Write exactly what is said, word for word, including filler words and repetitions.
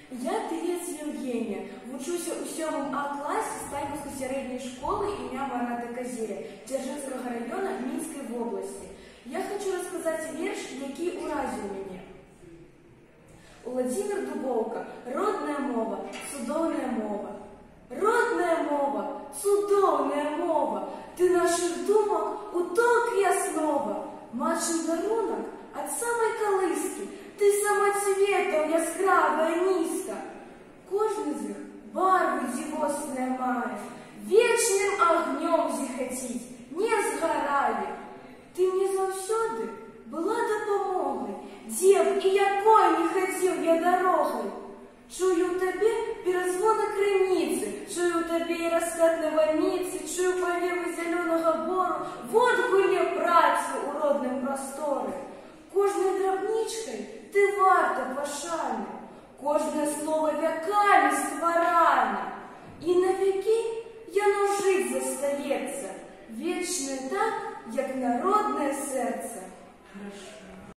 Я Тылец Евгения, вучуся ў сёмым А класе Стайбаўскай сярэдняй школы імя Маната Казіря Дзяржынскага района Мінскай вобласці. Я хочу рассказать верш, які уразіў мяне. Уладзімір Дубоўка, родная мова, цудоўная мова. Родная мова, цудоўная мова, ты наших думак уток і аснова. Матчын дарунак ад самай калыскі, ты самацветаў яскравая нізка. Кожны з іх барвы дзівосныя мае, вечным агнём зіхаціць, не згарае. Ты мне заўсёды была дапамогай, дзе і якой не хадзіў я дарогай. Чую ў табе перазвоны крыніцы, чую ў табе і раскат навальніцы, чую павевы зялёнага бору, водгулле працы ў родным прасторы. Кожнай драбнічкай ты варта пашаны, кожнае слова вякамі стварана. І на векі яно жыць застаецца, вечнае так, як народнае сэрца.